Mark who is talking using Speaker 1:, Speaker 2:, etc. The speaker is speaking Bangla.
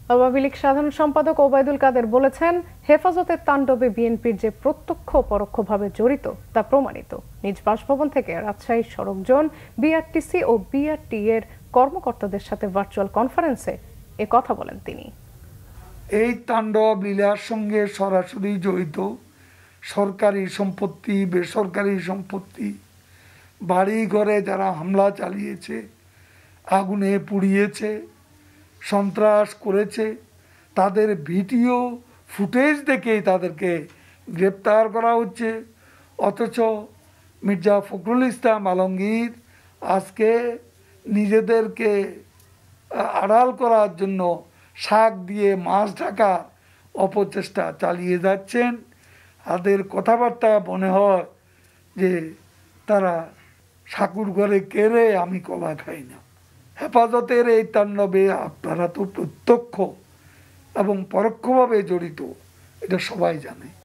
Speaker 1: আওয়ামী লীগ সাধারণ সম্পাদক ওবায়দুল কাদের বলেছেন, হেফাজতের তাণ্ডবে বিএনপির যে প্রত্যক্ষ পরোক্ষভাবে জড়িত তা প্রমাণিত। নিজ বাসভবন থেকে রাজশাহী সড়ক জোন, বিআরটিসি ও বিআরটি এর কর্মকর্তাদের সাথে ভার্চুয়াল কনফারেন্সে এ কথা বলেন তিনি।
Speaker 2: এই তাণ্ডব লীলার সঙ্গে সরাসরি জড়িত সরকারি সম্পত্তি, বেসরকারি সম্পত্তি, বাড়ি ঘরে যারা হামলা চালিয়েছে, আগুনে পুড়িয়েছে, সন্ত্রাস করেছে, তাদের ভিডিও ফুটেজ দেখেই তাদেরকে গ্রেপ্তার করা হচ্ছে। অথচ মির্জা ফখরুল ইসলাম আলমগীর আজকে নিজেদেরকে আড়াল করার জন্য শাক দিয়ে মাছ ঢাকার অপচেষ্টা চালিয়ে যাচ্ছেন। তাদের কথাবার্তা মনে হয় যে তারা ঠাকুর ঘরে কেড়ে আমি কলা খাই না। হেফাজতের এই তাণ্ডবে আপনারা তো প্রত্যক্ষ এবং পরোক্ষভাবে জড়িত, এটা সবাই জানে।